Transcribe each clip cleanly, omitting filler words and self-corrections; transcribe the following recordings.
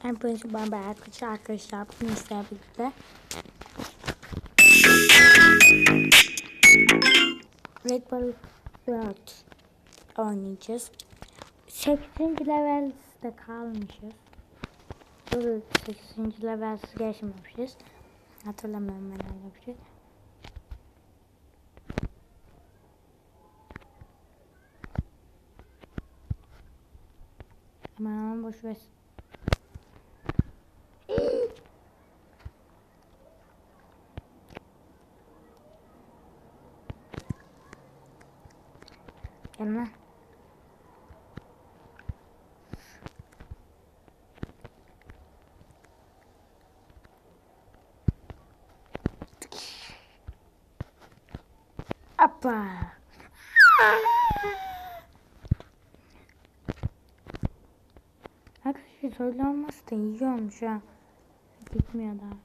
Hepinize merhaba arkadaşlar. Bugün sizlerle birlikte Red Bull World oynayacağız. 8. levelde kalmışız. 8. level geçmemişiz. Hatırlamıyorum ben öyle bir şey. Aman boş ver. Gelme. Appa. Arkadaşlar öyle olmazsa da iyi olmuş ha. Gitmiyor daha.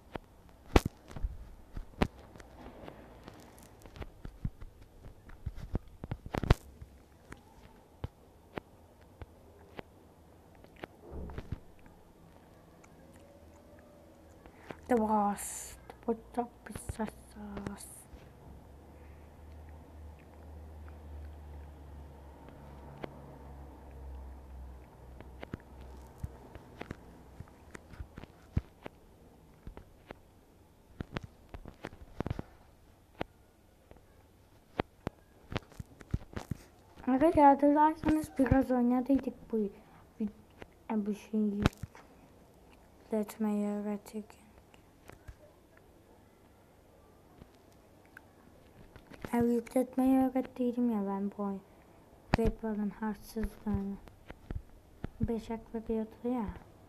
The boss. The boss. Arkadaşlar hatırlarsanız biraz oynadıydık bu şeyi yükletmeyi öğretirken. Yükletmeyi öğrettiydim ya ben bu oyun. Red Bull'ın haksızlığını. 5 hak veriyordu ya.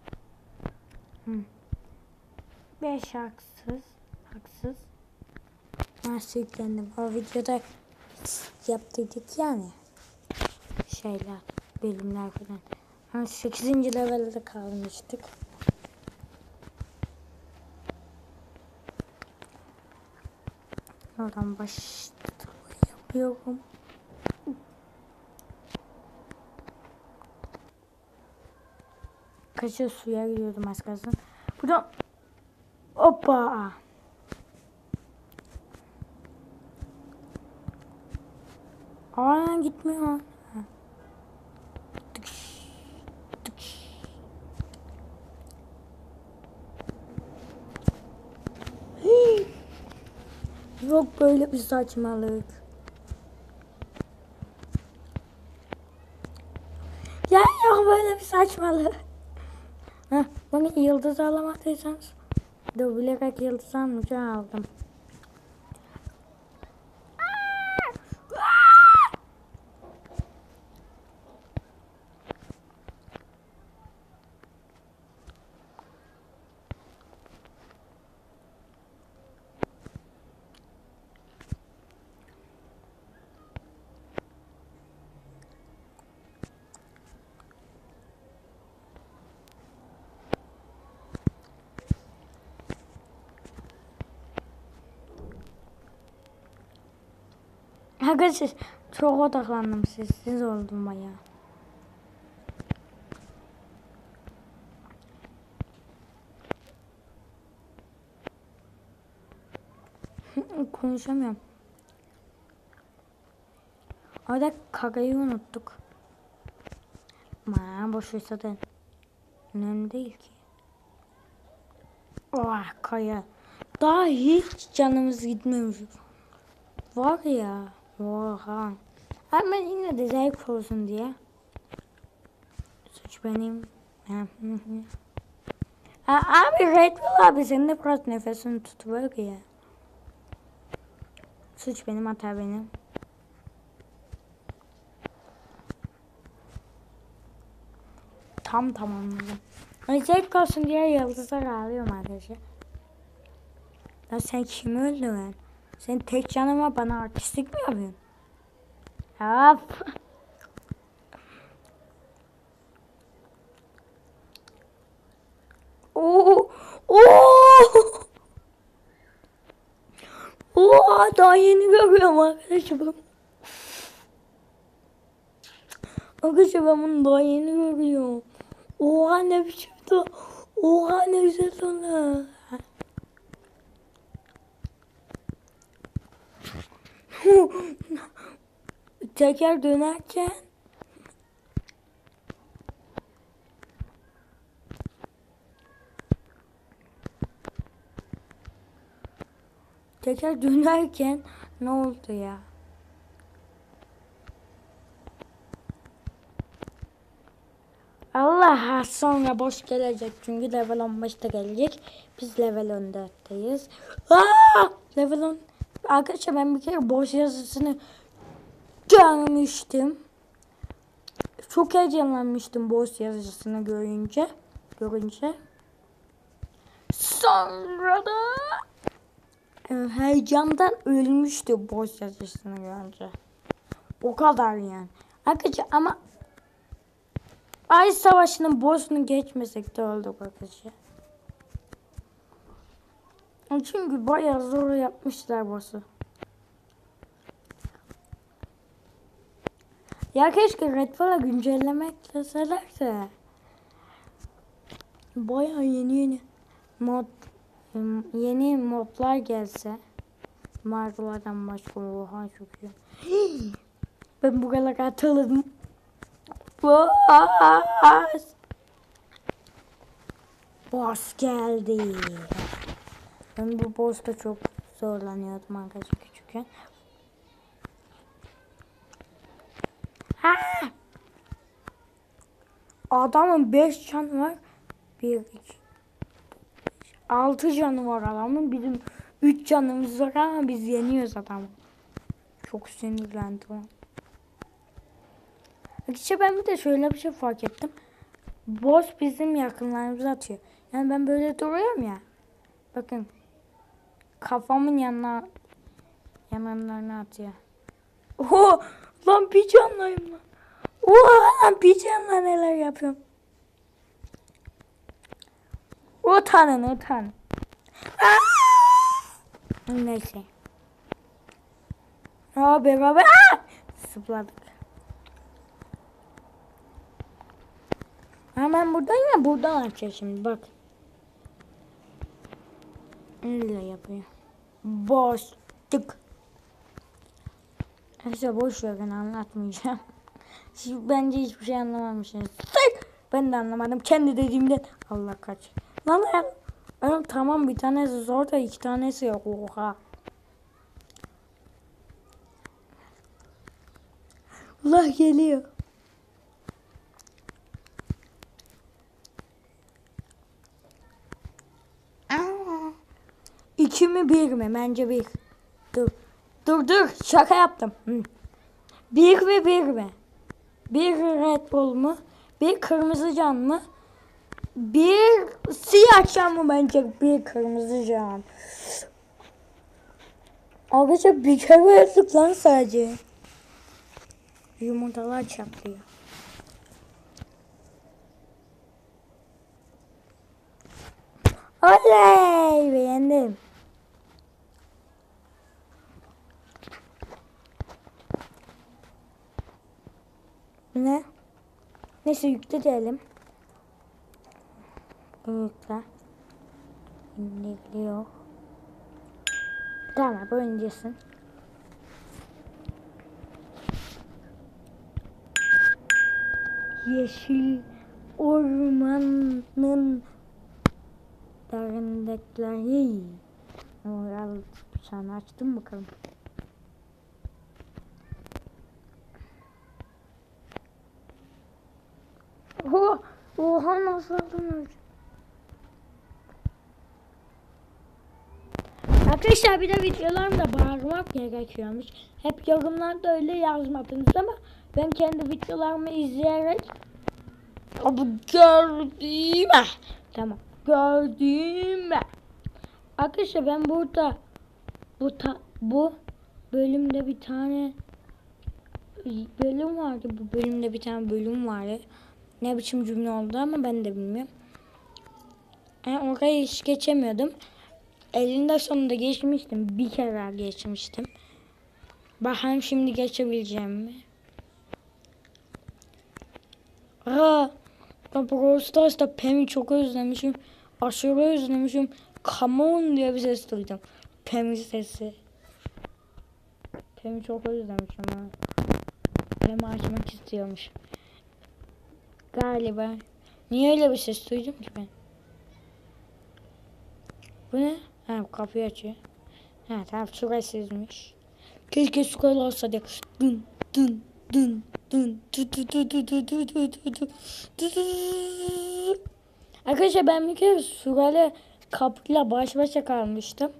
5 haksız. Nasıl yüklendim? O videoda yaptıydık yani. Şeyler, bölümler falan. 8. levelde kalmıştık. Oradan yapıyorum. Kaça suya giriyordum az kalsın. Buradan hoppa. Gitmiyor. Yok böyle bir saçmalık. Ya yok böyle bir saçmalık. Bana yıldız alamadıysanız da bilerek yıldız almış aldım. Arkadaşlar çok odaklandım, sessiz oldum bayağı. Konuşamıyorum. Orada kakayı unuttuk. Boş ver zaten. Önemli değil ki. Kaya. Daha hiç canımız gitmemiş. Var ya. Oha. Ama yine de zevk olsun diye. Suç benim. Abi Red Bull abi senin de biraz nefesini tutuyor ya. Suç benim, hata benim. Tamamladım. Zevk olsun diye yıldızlar alıyorum arkadaşlar. Ya sen kimi öldürdün? Senin tek canın var, bana artistlik mi yapıyorsun? Hop. Daha yeni görüyorum arkadaşım. Arkadaşlar ben bunu daha yeni görüyorum. Ne biçim de. Oha ne güzel sonra. Teker dönerken ne oldu ya? Allah sonra boş gelecek çünkü level 15'te gelecek. Biz level 14'teyiz. Level 10. Arkadaşlar ben bir kere boş yazısını görmüştüm. Çok heyecanlanmıştım boş yazısını görünce. Sonra da heyecandan ölmüştü boş yazısını görünce. O kadar yani. Arkadaşlar ama Ay Savaşı'nın boss'unu geçmesek de öldük arkadaşlar. Çünkü bayağı zor yapmışlar boss'u. Ya keşke Redfall'a güncellemek deselerse. Bayağı yeni modlar gelse. Markalardan başka oha çok iyi. Ben bu kadar hatırladım. Boss geldi. Ben bu boss'ta çok zorlanıyordum arkadaşlar küçükken. Adamın 5 canı var. 1, 2, 6 canı var adamın. Bizim 3 canımız var ama biz yeniyoruz adamı. Çok sinirlendim. İşte ben bir de şöyle bir şey fark ettim. Boss bizim yakınlarımıza atıyor. Yani ben böyle duruyorum ya. Bakın. Kafamın yanlarına atıyor. Oho! Lan bir canlıyım lan. Oha lan bir canla neler yapıyorum. Utanın. Neyse. Beraber zıpladık. Hemen buradan açacağım şimdi bak. Öyle yapıyor. Boşluk. Neyse boş verin anlatmayacağım. Siz bence hiçbir şey anlamamışsınız. Ben de anlamadım. Kendi dediğimden Allah kaç. Lan tamam bir tanesi zor da 2 tanesi yok. Oha. Allah geliyor. İki mi bir mi? Bence bir. Dur. Şaka yaptım. Bir mi? Bir Red Bull mu? Bir kırmızı can mı? Bir siyah can mı bence? Bir kırmızı can. Arkadaşlar bir kere öldük lan sadece. Yumurtalar çatlıyor. Oley! Beğendim. Ne? Neyse yükle diyelim. Yükle. İndiriyor. Tamam oynayasın. Yeşil ormanın derinlikleri. Sen açtın bakalım. Oha nasıl aldın? Arkadaşlar bir de videolarımda bağırmak gerekiyormuş. Hep yorumlarda öyle yazmadınız ama ben kendi videolarımı izleyerek gördüm. Arkadaşlar ben burada bu bölümde bir tane bölüm vardı. Bu bölümde bir tane bölüm vardı. Ne biçim cümle oldu ama ben de bilmiyorum. Yani orayı hiç geçemiyordum. Elinde sonunda geçmiştim. Bir kere geçmiştim. Bakalım şimdi geçebileceğim mi? Brawl Stars'ta Pam'i çok özlemişim. aşırı özlemişim. Come on diye bir ses duydum. Pem'i sesi. Pem'i çok özlemişim ha. Pem'i açmak istiyormuş. Galiba. Niye öyle bir ses duydum ki ben? Bu ne? Ha, kapıyı açıyor. Ha, tamam, sürəsizmiş. Keşke süreli olsaydı. Dın dın dın dın dın dın dın dın dın dın dın dın dın. Arkadaşlar ben bir kere süreli kapıyla baş başa kalmıştım.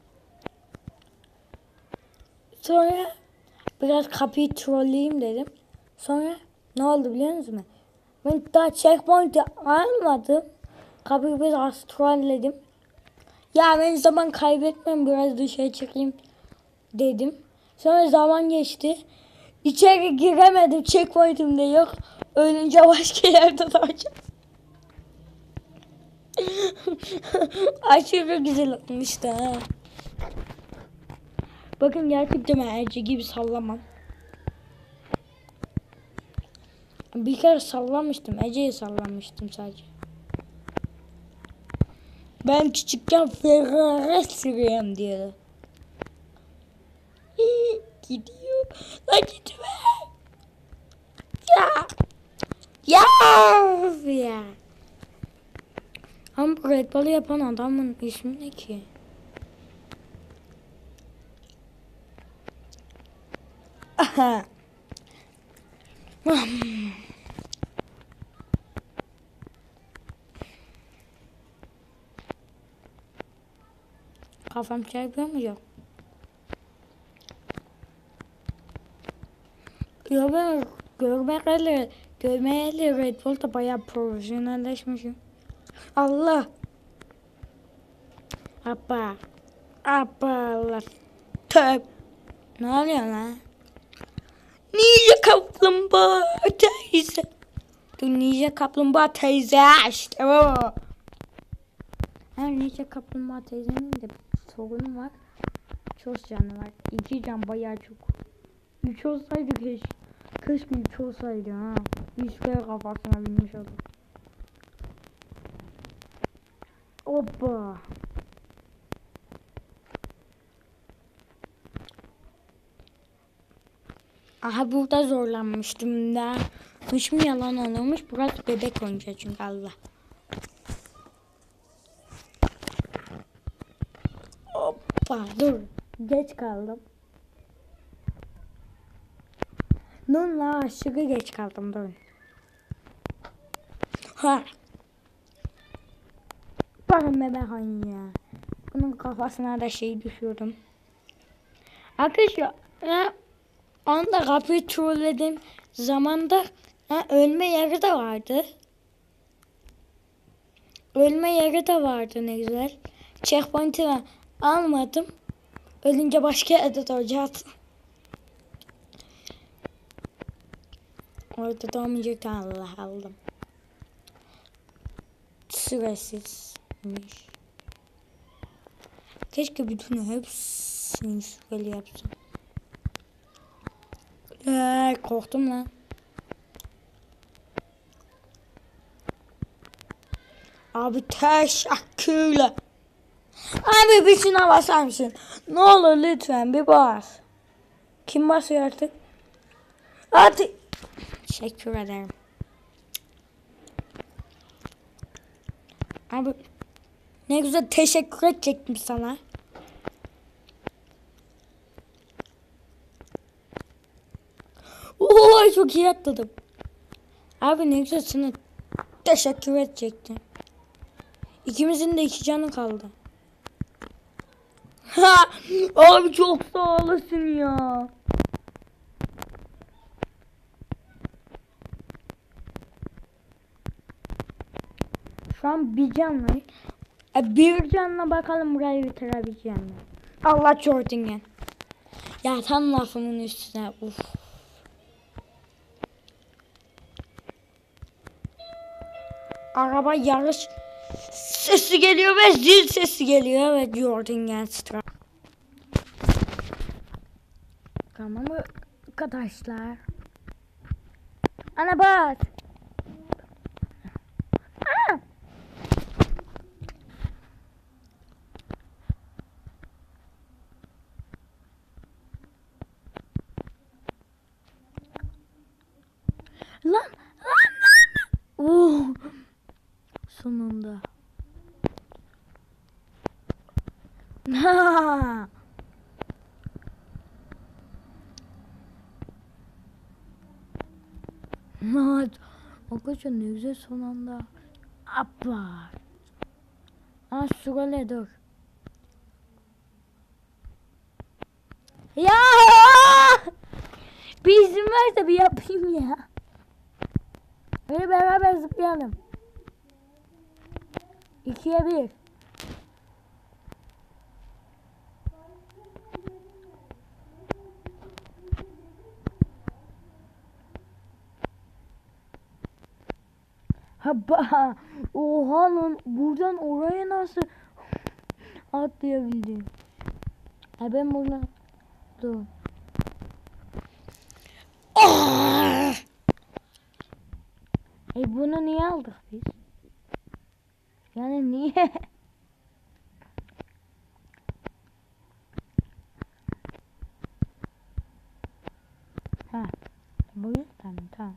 Sonra biraz kapıyı trolleyeyim dedim. Sonra ne oldu biliyor musunuz? Ben daha checkpoint'i almadım. Kapıyı biraz trolledim. Ya ben zaman kaybetmem, biraz dışarı çıkayım dedim. Sonra zaman geçti. İçeri giremedim. Checkpoint'im de yok. Ölünce başka yerde doğacağım. Aşırı güzel olmuştu ha. Bakın gerçekten ben Ece gibi sallamam. Bir kere sallamıştım. Ece'yi sallamıştım sadece. Ben küçükken Ferrari sürüyorum diyordu. Gidiyor. Lan gitme. Ya. Ya. Ama bu Red Bull'u yapan adamın ismi ne ki? Aha. Kafam çarpıyor mu yok? Ya ben görmeyeli Red Bull'da bayağı profesyonelleşmişim. Allah. Abba. Allah. Töp. Ne oluyor lan? Ninja kaplumbağa teyze. Dur, Ninja kaplumbağa teyze işte bu. Her Ninja kaplumbağa teyzenin de sorunu var. Çok canı var. 2 can bayağı çok. 3 olsaydı keşke. Keşke 3 olsaydı ha. 3 kere kafasına binmiş oldu. Hoppa. Aha, burada zorlanmıştım da. Hiç mi yalan olmuş? Burası bebek oyuncağı çünkü Allah. Hoppa, dur. Geç kaldım. Nunla aşırı geç kaldım, dur. Ha. Bakın bebek oyunu ya. Bunun kafasına da şey düşürdüm. Arkadaşlar anda kapıyı trolledim zamanda ölme yeri de vardı. Ölme yeri de vardı, ne güzel. Checkpoint'i almadım. Ölünce başka yerde doğacaktım. Orada doğmayacaktı, Allah aldım. Süresizmiş. Keşke bütün hepsini süreli yapsam. Korktum lan. Abi teşekkürler. Abi bir şuna basar mısın? Ne olur lütfen bir bas. Kim basıyor artık? Hadi. Teşekkür ederim. Abi ne güzel teşekkür edecektim sana. Oo, çok iyi atladım. Abi ne güzel sana teşekkür edecektim. İkimizin de 2 canı kaldı. Ha, abi çok sağ olasın ya. Şu an bir can var. Bir canla bakalım burayı bitirebileceğim mi? Allah Jordan. Ya tam lafımın üstüne. Uf. Araba yarış sesi geliyor ve zil sesi geliyor ve Jordan Stra. Tamam arkadaşlar. Ana bak. Sonunda. Ha! Arkadaşlar ne güzel son anda. Appa. Sürele dur. Ya! Bir izin ver de bir yapayım ya. Böyle beraber zıplayalım. 2'ye 1. Oha lan, buradan oraya nasıl atlayabildim? Ben buradan dur. Bunu niye aldık biz? Yani niye? Bu yüzden mi? Tamam.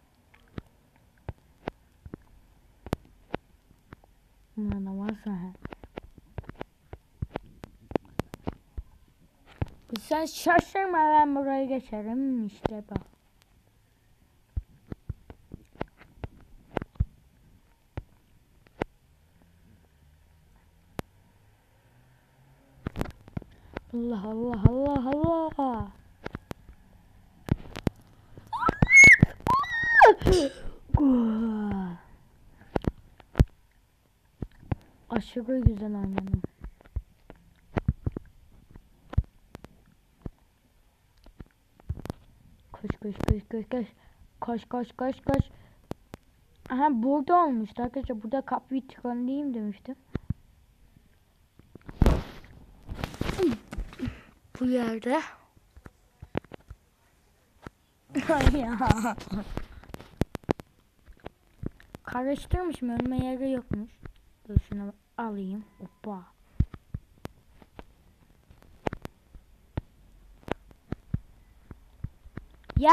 Ne varsa sen şaşırma, ben buraya geçerim işte bak. Allah Allah Allah Allah. Aşırı güzel oynadım. Koş koş koş koş koş. Koş koş koş koş. Aha, burada olmuştu arkadaşlar. Burada kapıyı tıkanlayayım demiştim. Bu yerde. Ya. Karıştırmışım, önüme yeri yokmuş. Dur şunu alayım. Hoppa. Ya!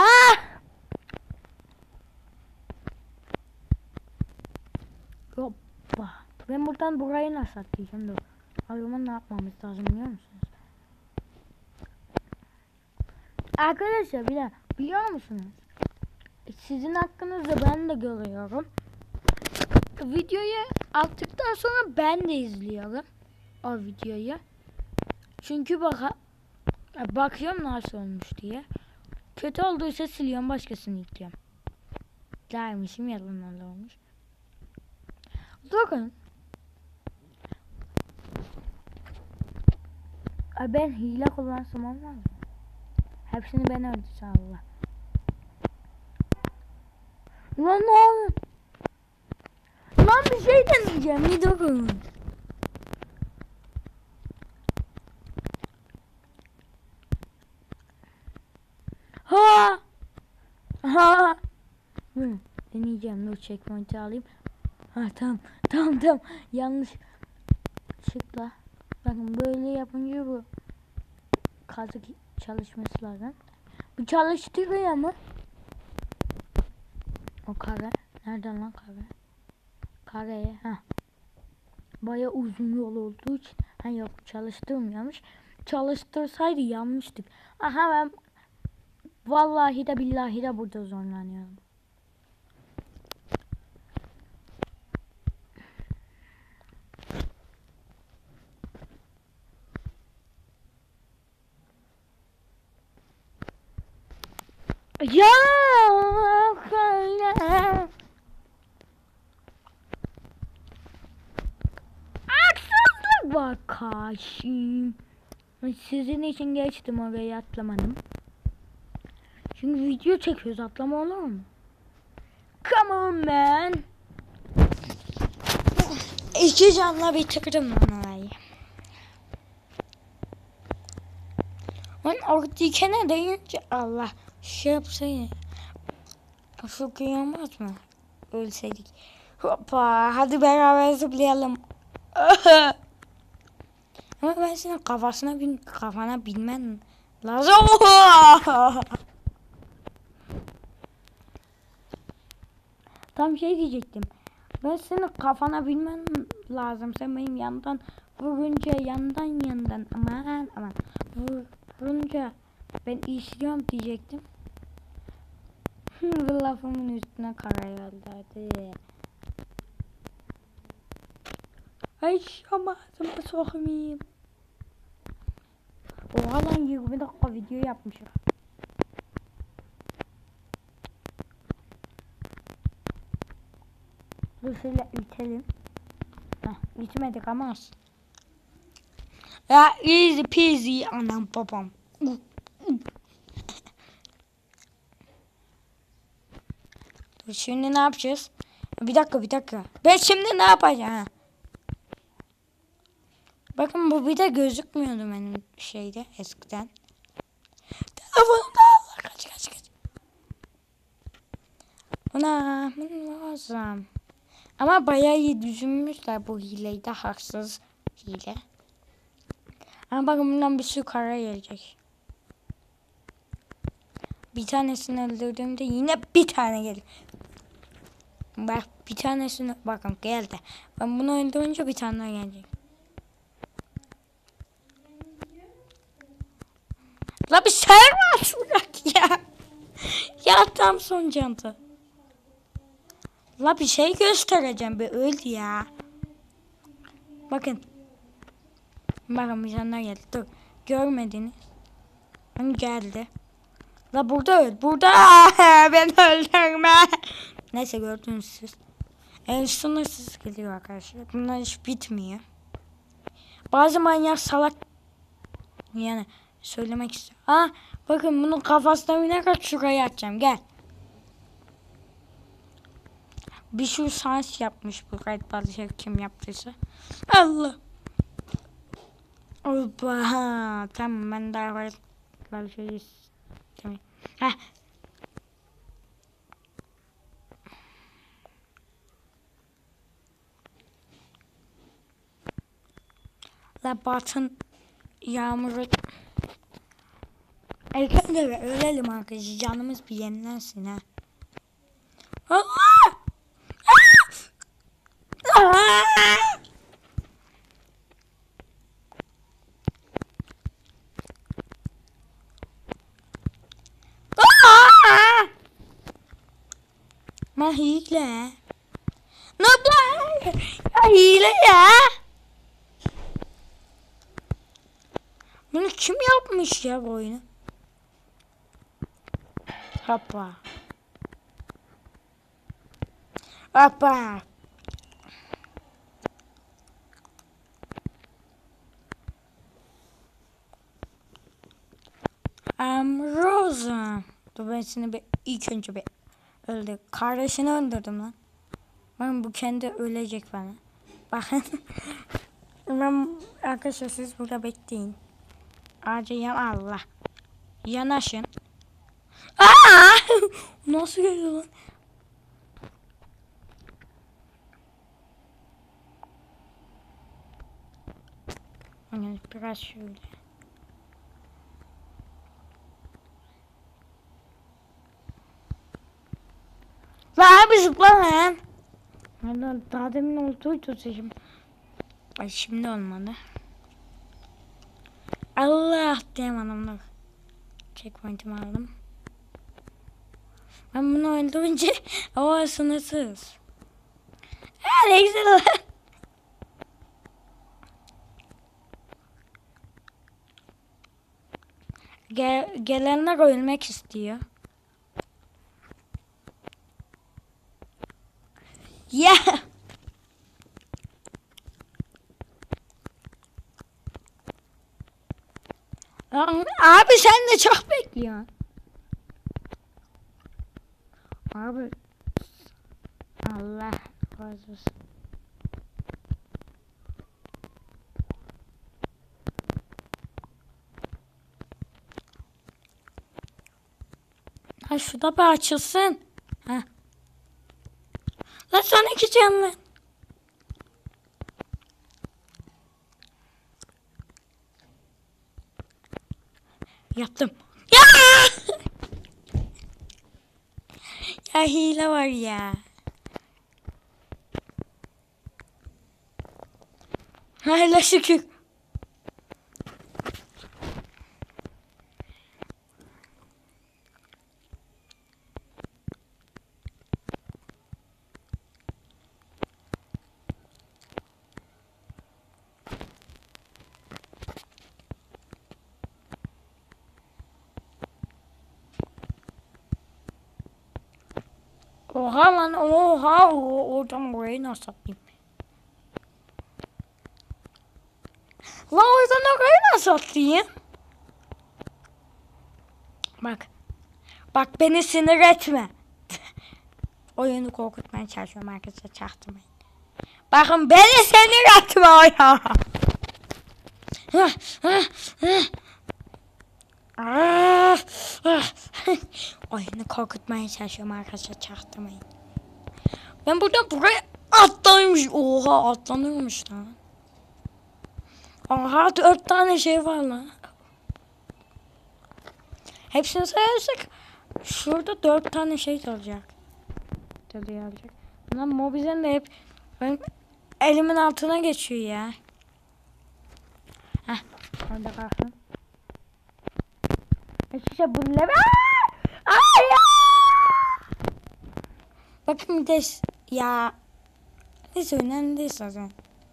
Hoppa. Ben buradan burayı nasıl atlayacağım? Dur. O zaman ne yapmamız lazım biliyor musunuz? Arkadaşlar bir de biliyor musunuz? Sizin hakkınızda ben de görüyorum. Videoyu attıktan sonra ben de izliyorum o videoyu. Çünkü bakıyorum nasıl olmuş diye. Kötü olduysa siliyorum, başkasını yüklüyorum. Dermişim, yalan olmuş. Bakın. Ben hile kullansam olmaz mı? Hepsini ben öldürsem Allah. Lan ne oldu? Lan bir şey deneyeceğim. Bir durun. Ha! Ha! Deneyeceğim. Dur, checkpoint'i alayım. Tamam. Tamam. Yanlış. Çıkla. Bakın böyle yapınca bu kazık çalışması lazım. Bu çalıştırıyor mu? O kare. Nereden lan kare? Kareye. Baya uzun yol olduğu için. Yok, çalıştırmıyormuş. Çalıştırsaydı yanmıştık. Ben vallahi de billahi de burada zorlanıyorum. Ya! Haksızlık var karşım. Sizin için geçtim, oraya atlamadım. Çünkü video çekiyoruz, atlama olur mu? Come on man. 2 canla bitirdim ben orayı. Ben oradakine deyince Allah şey yapsaydı. Şu kıyamaz mı? Ölseydik. Hoppa, hadi beraber zıplayalım. Ama ben senin kafana binmem lazım. Tam şey diyecektim. Ben senin kafana bilmem lazım. Sen benim yandan vurunca yandan aman vurunca ben işliyorum diyecektim. Bu lafımın üstüne kara geldi hadi. Ay ama ağzıma sokmayayım. Oha lan 20 dakika video yapmışım. Dur şöyle itelim. Heh, itmedik ama olsun. Ya easy peasy anam babam. Dur şimdi ne yapacağız? Bir dakika. Ben şimdi ne yapacağım? Bakın bu bir de gözükmüyordu benim şeyde eskiden. Telefonumda Allah kaç. Buna lazım. Ama bayağı iyi düşünmüşler bu hileyi de haksız hile. Ama bakın bundan bir sürü kara gelecek. Bir tanesini öldürdüğümde yine bir tane gelir. Bak bir tanesini bakın geldi. Ben bunu öldürünce bir tane daha gelecek. La bir ser var bırak ya. Ya tam son canta. La bir şey göstereceğim bir öldü ya. Bakın. Bakın bir tane daha geldi. Dur. Görmediniz. Hani geldi. La burada öl. Burada. Ben öldürme. Neyse gördünüz siz. Sınırsız geliyor arkadaşlar. Bunlar hiç bitmiyor. Bazı manyak salak. Yani söylemek istiyorum. Bakın bunun kafasına binerek şuraya atacağım. Gel. Bir sürü sans yapmış bu kayıt kim yaptıysa. Allah. Oba. Tamam ben daha fazla şey istemiyorum. La batın yağmuru. Erken de ölelim arkadaşlar. Canımız bir yenilensin ha. Allah! Ma hile. Ne yapayım? Ya hile ya. Bunu kim yapmış ya bu oyunu? Hoppa. Rosa. Dur ben seni bir ilk önce bir öldü. Kardeşini öldürdüm lan. Bakın bu kendi ölecek bana. Bakın. Ben arkadaşlar siz burada bekleyin. Ağaca yan Allah. Yanaşın. Nasıl geliyor lan? Yani biraz şöyle. Lan abi zıpla lan. Daha demin olduydu seçim. Ay şimdi olmadı. Allah diyemedim dur. Checkpoint'imi aldım. Ben bunu öldürünce o sınırsız. Ne güzel lan. Gelenler ölmek istiyor. Ya. Abi sen de çok bekliyorsun. Abi. Allah razı olsun. Ha şu da bir açılsın. Ha. Lan son iki canlı. Yaptım. Ya! Ya hile var ya. Hayla şükür. Oha lan oha oradan orayı nasıl atayım? Lan oradan orayı nasıl atayım? Bak. Bak beni sinir etme. Oyunu korkutmaya çalışıyorum arkadaşlar, çaktırmayın. Bakın beni sinir etme ya. Oyunu korkutmaya çalışıyorum arkadaşlar, çaktırmayın. Ben burada buraya atlamış. Oha atlanıyormuş lan. Aha 4 tane şey var lan. Hepsini sayarsak şurada 4 tane şey olacak. Tabii olacak. Lan Mobizen de hep elimin altına geçiyor ya. Heh. Orada kalsın. İşte bu level. Ay ya. Bakın bir de ya. Neyse önemli değil zaten.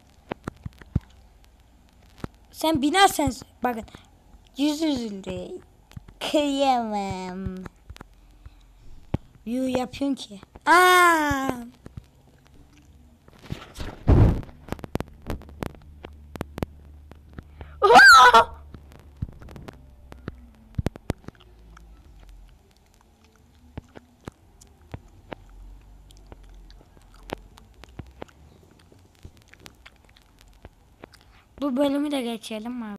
Sen binersen bakın. Yüz üzüldü. Kıyamam. Yu yapıyorsun ki. Aa. Bu bölümü de geçelim mi?